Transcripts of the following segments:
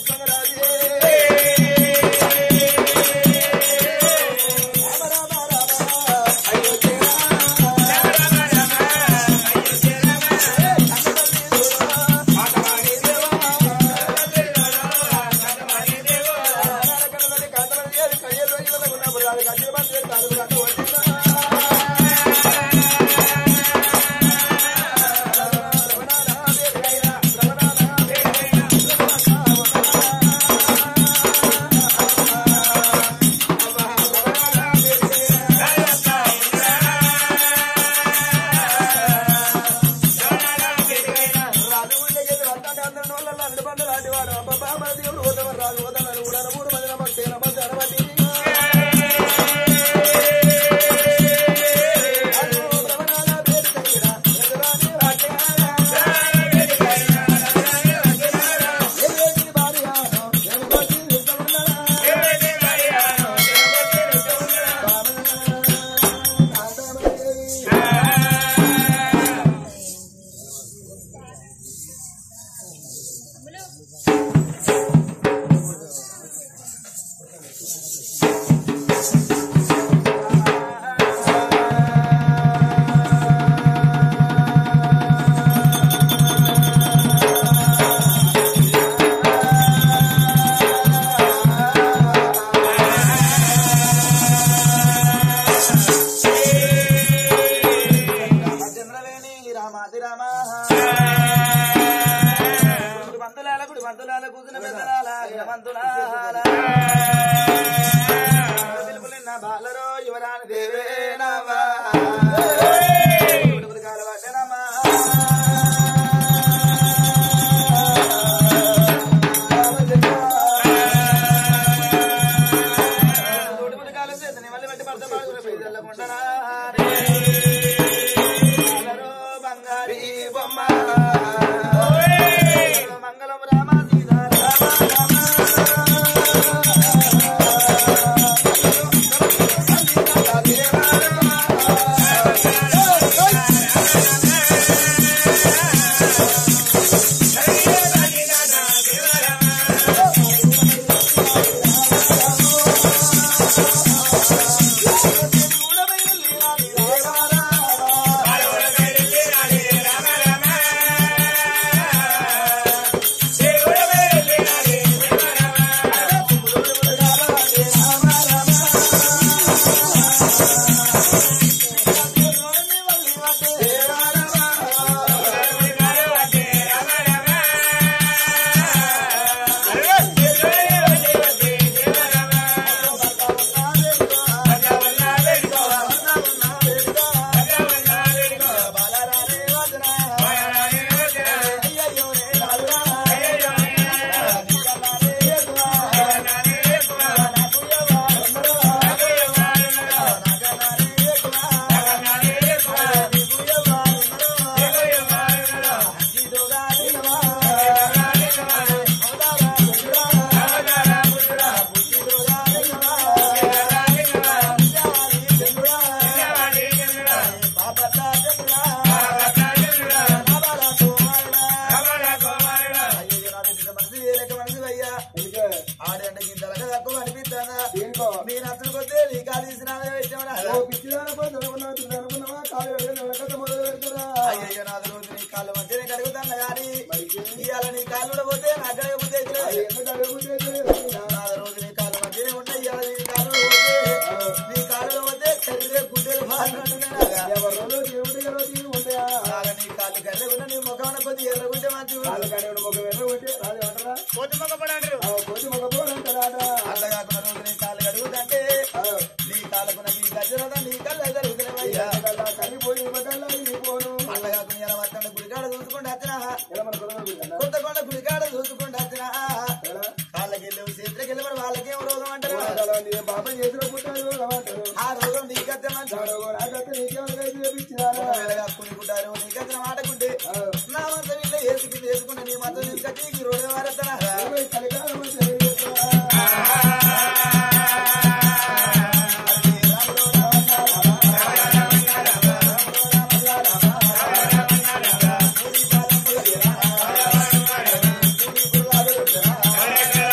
Hare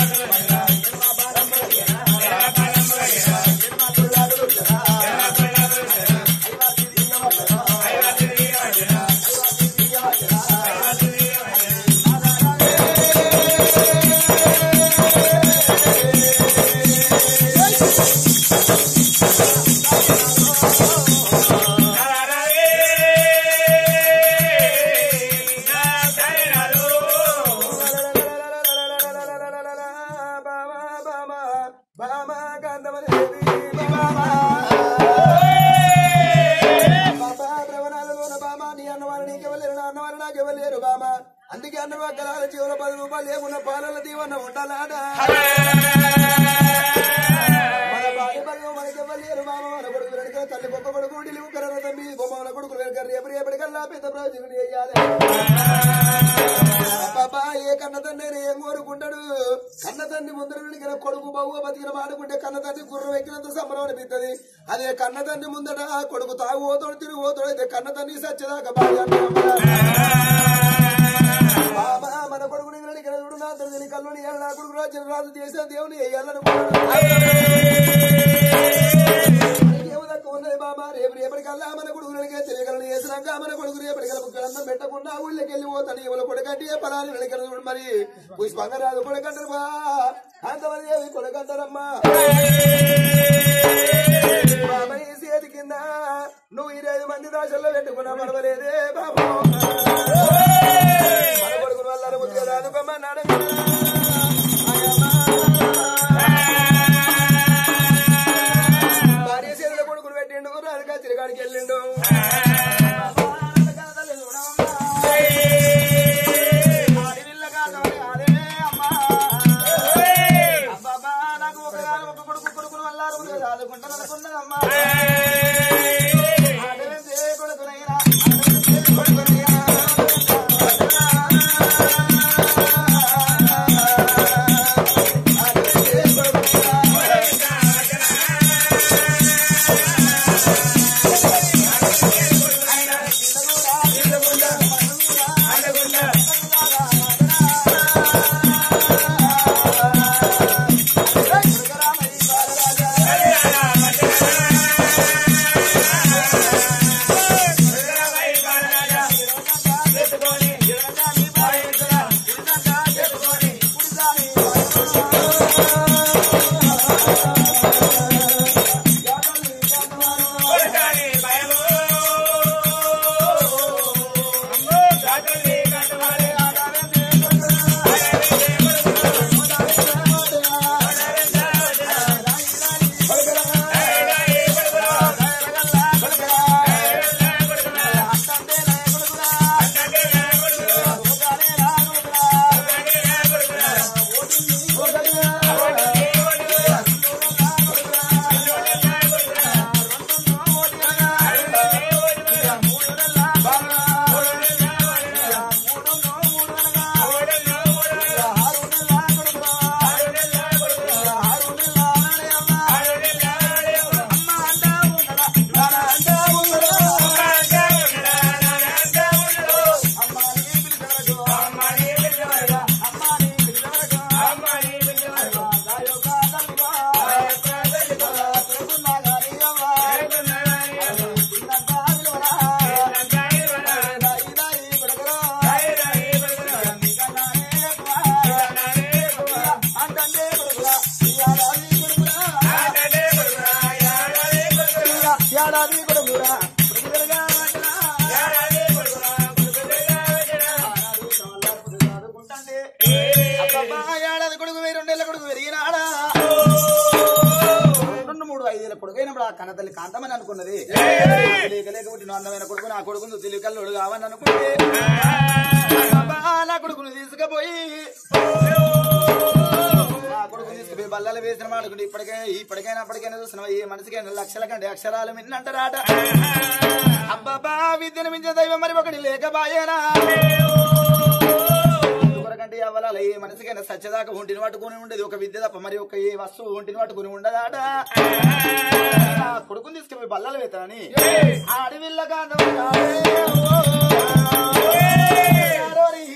అందుకే అన్న గలాల చివర 10 రూపాయలు లేకున్న పాలల దీవన్న ఉండాలాడా మన భార్య బలం మనకి ఇవ్వలేరు బామ మన కొడుకు వెనక తల్లి గొప్ప కొడుకు ఢిల్లి కర్ర తమ్మి బొమ్మల కొడుకు వెనక రేపటికల్లా పెద్ద ప్రయోజనం చేయాలి బాబా ఏ కన్న తండ్రి ఏం కోరుకుంటాడు కన్న తండ్రి ముందర వెనుక కొడుకు బాబు బతికిన మాడుకుంటే కన్న తండ్రి గుర్రం ఎక్కినంత సంబరం అనిపిస్తుంది అదే కన్న తండ్రి ముందట కొడుకు తాగు పోతాడు తిరిగి పోతాడు అయితే కన్న తండ్రి సచ్చేదాకా బాగా బాబా మన కొడుకుని ఇక్కడ చూడు నా తండ్రి కల్లుని నా కొడుకు రాజు రాజు చేసే దేవుని వేయాలనుకున్నాడు ఉన్నది బాబా రేపటికల్లా మన కొడుకులకే తెలియగలను చేసినాక మన కొడుకు రేపటికల్లా ముక్కలన్నం పెట్టకుండా ఊళ్ళకి వెళ్ళి పోతాను ఇవాళ కొడుకంటే పొలాన్ని వెనకల చూడు మరి పుష్పంగా రాదు కొడుకంటారు బా అంతమంది ఏమి కొడుకంటారమ్మా బాబా ఈ చేతి కింద నువ్వు 25 మంది దాచల్లో పెట్టుకున్నా పడవలేదే బాబు మన కొడుకుని వల్ల ముద్దుగా రాదుకోమన్నాడు భార్య చేతుల కొడుకులు పెట్టిండు రాదుగా తిరగాడికి వెళ్ళిండు నాకు ఒక కొడుకుని వల్ల రాదుకుంటాను అనుకున్నదమ్మా కొడుకునైనా ఏడాది కొడుకు 2 కొడుకు పెరిగినాడా 2-3-5 కొడుకైనప్పుడు ఆ కన్నతల్లి కాంతమని అనుకున్నది లేకపోతే అందమైన కొడుకు నా కొడుకును తెలియకల్లోడు కావని అనుకుంటే నా కొడుకును తీసుకుపోయి నా కొడుకుని తీసుకుపోయి బల్లలు వేసిన వాడుకుంటే ఇప్పటికైనా చూసిన ఈ మనసుకైనా లక్షల కంటే అక్షరాలు మిన్నంటారాట అబ్బాబా విద్యను మించిన దైవం మరి ఒకటి లేకబాయేనా కంటే అవ్వాల ఏ మనసుకైనా సత్యదాకా ఒంటిని పట్టుకుని ఉండేది ఒక విద్య తప్ప మరి ఒక ఏ వస్తువు ఒంటిని పట్టుకుని ఉండదాట కొడుకుని తీసుకుపోయి బల్లలు వేతానని అడవిల్ల